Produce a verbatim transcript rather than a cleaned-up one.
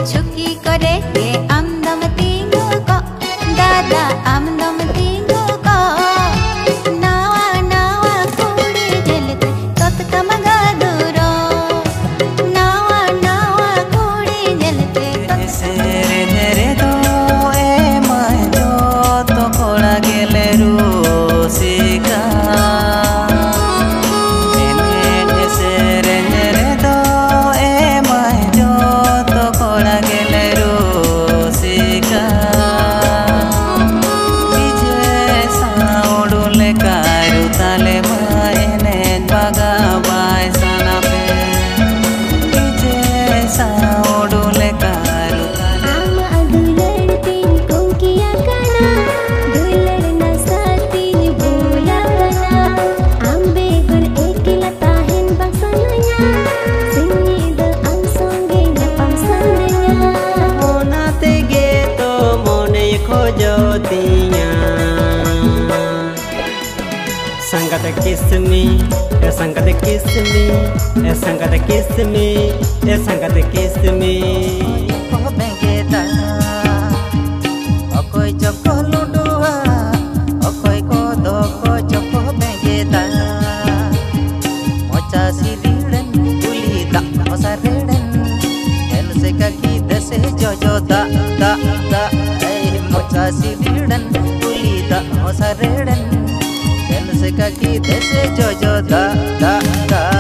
छुकी करे के आमदम tinggu ko dada आमदम tinggu ko nawa nawa kudi jelit tot kamaga duro nawa nawa kudi jelit tot sere dere do e mai jo to kola gele rusika Sangkat kiss me, sangkat kiss me, sangkat kiss me, sangkat kiss me. Oh bengeta, okoi joko ludua, okoi kodo ko joko bengeta. Mocha siliren, uli tak mosa reden, el se kaki dese jojo da da da. Eh mocha siliren, uli tak mosa reden. Kaki dese jojo da da da